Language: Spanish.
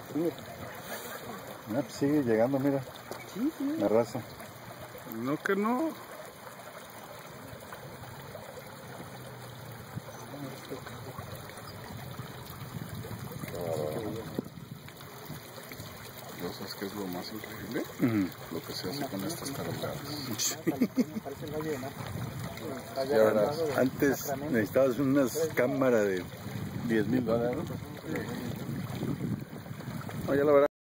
Pues sigue llegando, mira. Sí, sí. La raza. No que no. ¿Sabes qué es lo más increíble? Lo que se hace con estas carreteras. Ya verás, antes necesitabas unas cámaras de $10,000. No, ya la verdad.